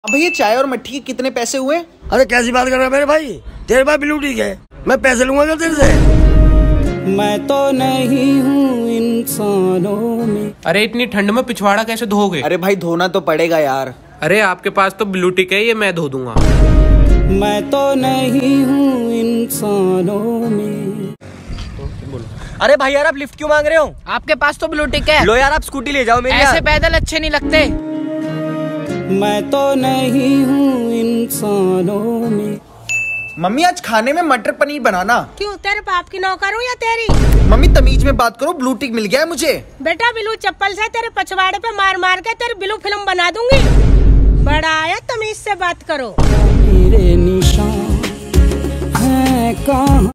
भैया चाय और मट्ठी के कितने पैसे हुए? अरे कैसी बात कर रहा है मेरे भाई, तेरे पास ब्लू टिक है, मैं पैसे लूंगा क्या तेरे से? मैं तो नहीं हूँ इंसानों में। अरे इतनी ठंड में पिछवाड़ा कैसे धोगे? अरे भाई धोना तो पड़ेगा यार। अरे आपके पास तो ब्लू टिक है, ये मैं धो दूंगा। मैं तो नहीं हूँ इंसानों में। अरे भाई यार आप लिफ्ट क्यों मांग रहे हो? आपके पास तो ब्लू टिक है। लो यार आप स्कूटी ले जाओ मेरी। ऐसे पैदल अच्छे नहीं लगते। मैं तो नहीं हूँ इंसानों में। मम्मी आज खाने में मटर पनीर बनाना। क्यों, तेरे बाप की नौकर हूँ या तेरी? मम्मी तमीज में बात करो, ब्लू टिक मिल गया है मुझे। बेटा बिलू चप्पल से तेरे पछवाड़े पे मार मार के तेरी बिलू फिल्म बना दूंगी। बड़ा आया, तमीज से बात करो। मेरे निशान हैं कहाँ?